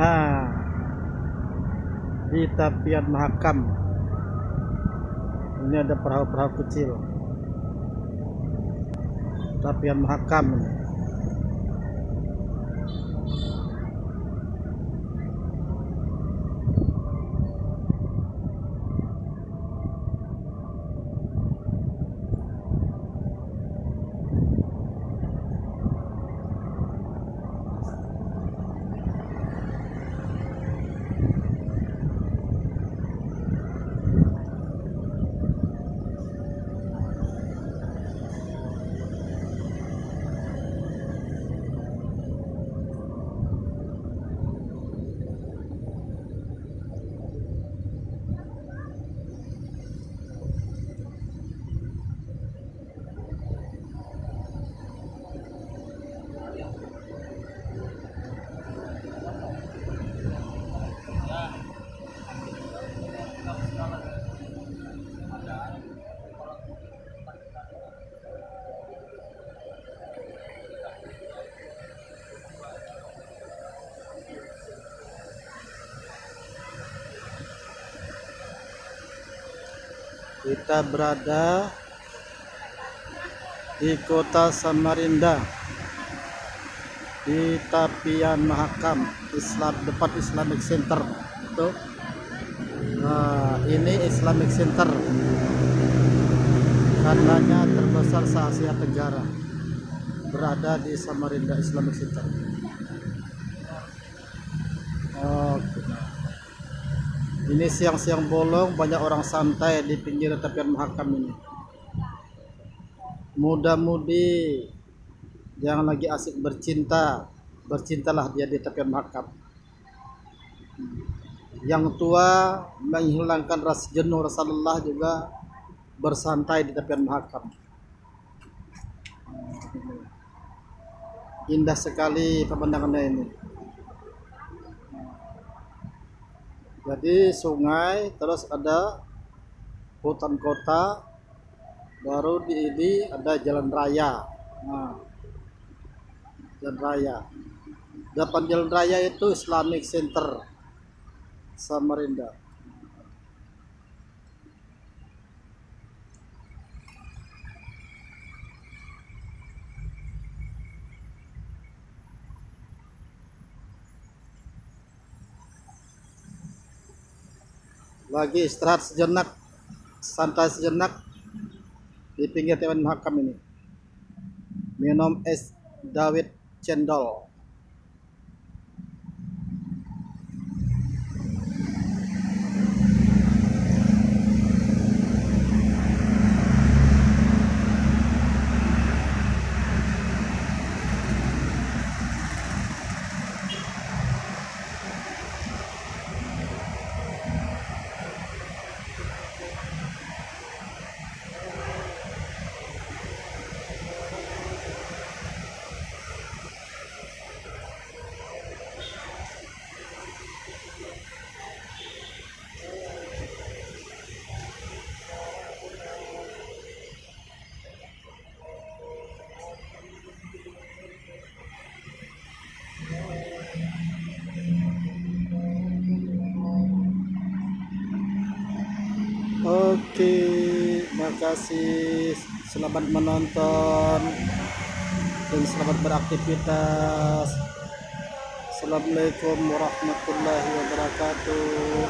Ah, di tepian Mahakam ini ada perahu-perahu kecil. Tepian Mahakam ini. Kita berada di kota Samarinda, di tepian Mahakam, depan Islamic Center. Itu, nah, ini Islamic Center, kandangnya terbesar se-Asia Tenggara, berada di Samarinda Islamic Center. Ini siang-siang bolong, banyak orang santai di pinggir tepian Mahakam ini. Muda-mudi yang lagi asik bercinta, bercintalah dia di tepian Mahakam. Yang tua menghilangkan rasa jenuh, rasa lelah juga bersantai di tepian Mahakam. Indah sekali pemandangannya ini. Jadi sungai, terus ada hutan kota, baru di ini ada jalan raya. Nah, jalan raya. Depan jalan raya itu Islamic Center Samarinda. Lagi istirahat sejenak, santai sejenak di pinggir tepian Mahakam ini. Minum es dawet cendol. Oke, makasih. Selamat menonton dan selamat beraktivitas. Assalamualaikum warahmatullahi wabarakatuh.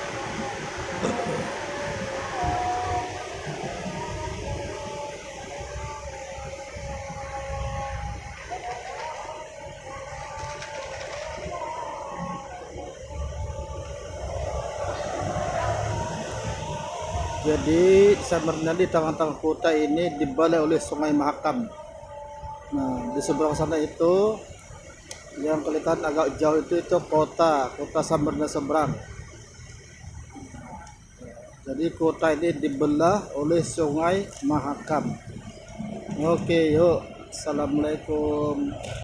Jadi Samarinda di tengah-tengah kota ini dibalai oleh Sungai Mahakam. Nah, di seberang sana itu yang kelihatan agak jauh itu kota Samarinda seberang. Jadi kota ini dibelah oleh Sungai Mahakam. Oke, yuk. Assalamualaikum.